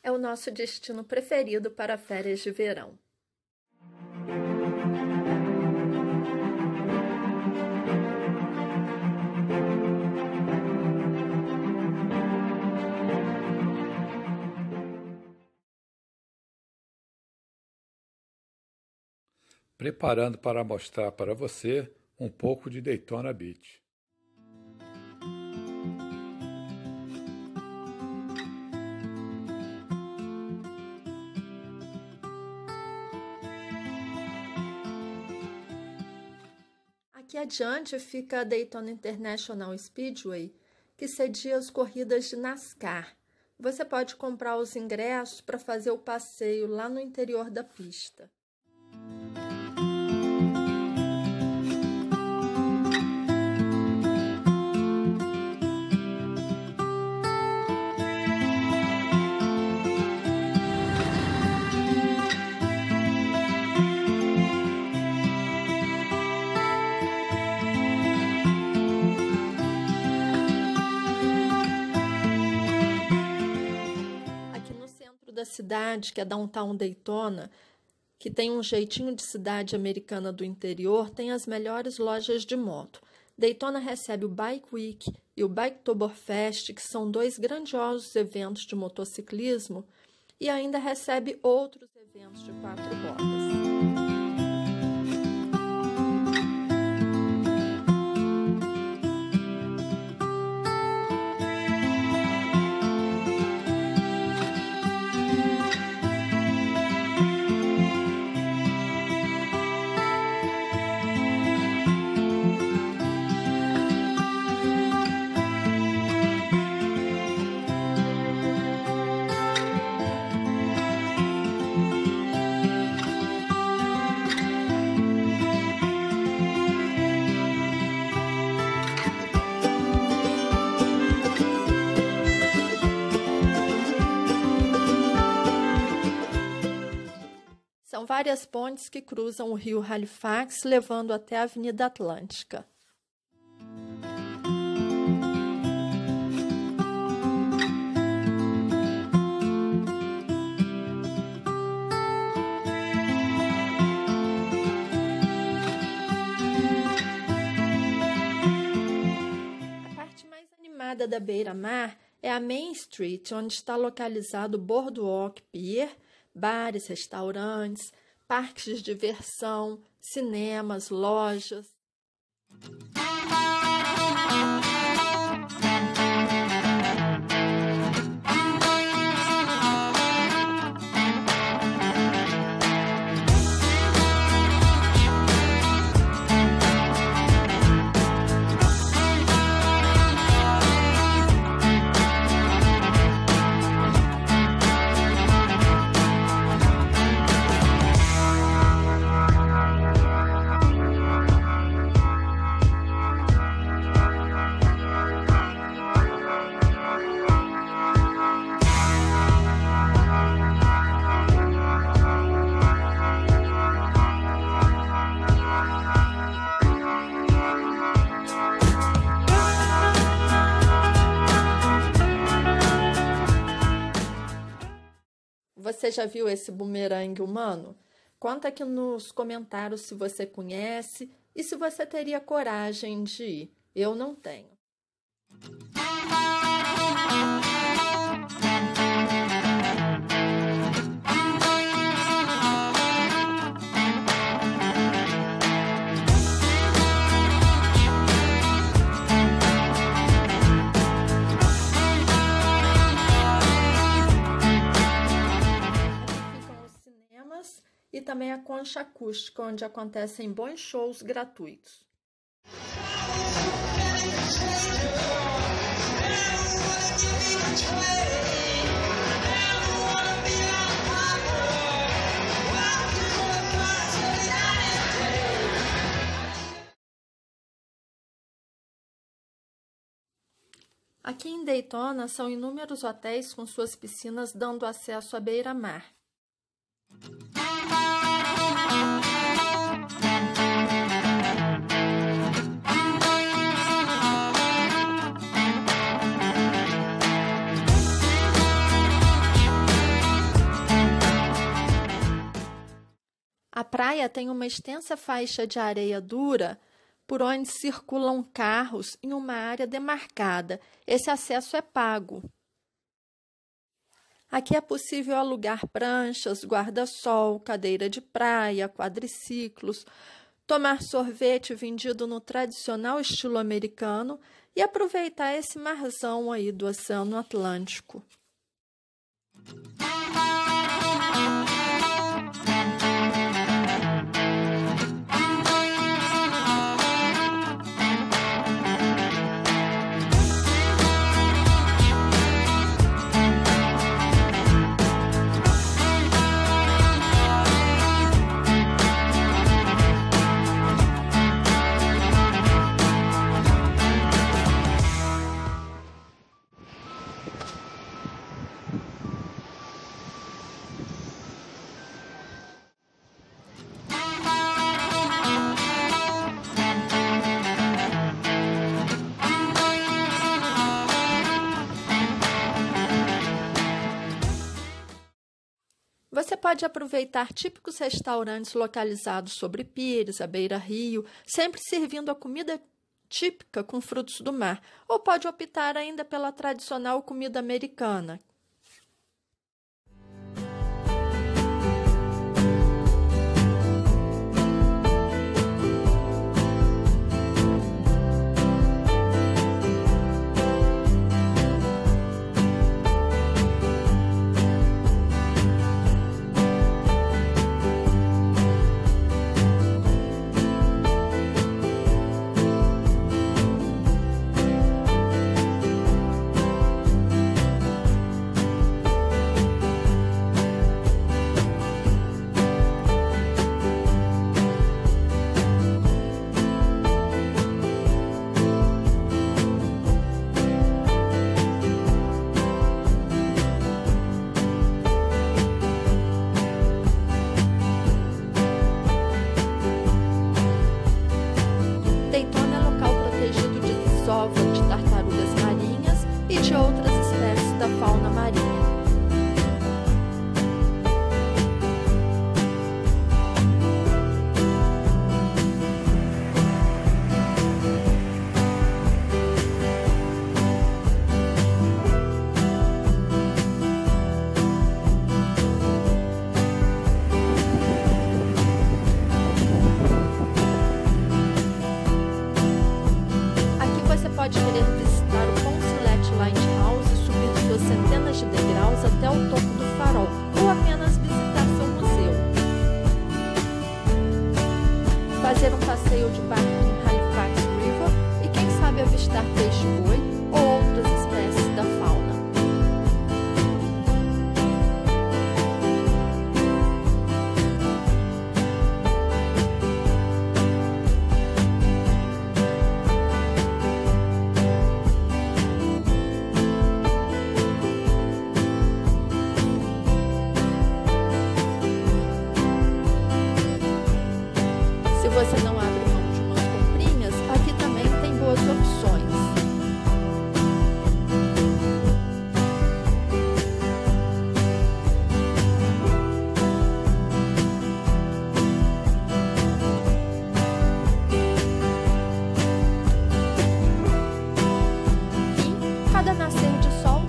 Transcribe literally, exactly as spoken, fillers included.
é o nosso destino preferido para férias de verão. Preparando para mostrar para você um pouco de Daytona Beach. Aqui adiante fica a Daytona International Speedway, que cedia as corridas de NASCAR. Você pode comprar os ingressos para fazer o passeio lá no interior da pista. Da cidade, que é Downtown Daytona, que tem um jeitinho de cidade americana do interior, tem as melhores lojas de moto. Daytona recebe o Bike Week e o Biketoberfest, que são dois grandiosos eventos de motociclismo, e ainda recebe outros eventos de quatro rodas. São várias pontes que cruzam o rio Halifax, levando até a Avenida Atlântica. A parte mais animada da beira-mar é a Main Street, onde está localizado o Boardwalk Pier, bares, restaurantes, parques de diversão, cinemas, lojas. Você já viu esse bumerangue humano? Conta aqui nos comentários se você conhece e se você teria coragem de ir. Eu não tenho. E também a Concha Acústica, onde acontecem bons shows gratuitos. Aqui em Daytona são inúmeros hotéis com suas piscinas dando acesso à beira-mar. praia tem uma extensa faixa de areia dura por onde circulam carros em uma área demarcada. Esse acesso é pago. Aqui é possível alugar pranchas, guarda-sol, cadeira de praia, quadriciclos, tomar sorvete vendido no tradicional estilo americano e aproveitar esse marzão aí do Oceano Atlântico. Você pode aproveitar típicos restaurantes localizados sobre pires, à beira-rio, sempre servindo a comida típica com frutos do mar, ou pode optar ainda pela tradicional comida americana. Daytona é local protegido de desova de tartarugas marinhas e de outras espécies da fauna marinha. Pode querer visitar o Poncelet Lighthouse e subir suas centenas de degraus até o topo do farol, ou apenas visitar seu museu. Fazer um passeio de barco em Halifax River e quem sabe avistar peixe-boi ou outras espécies da fauna. Se você não abre mão de umas comprinhas, aqui também tem boas opções. Enfim, cada nascer de sol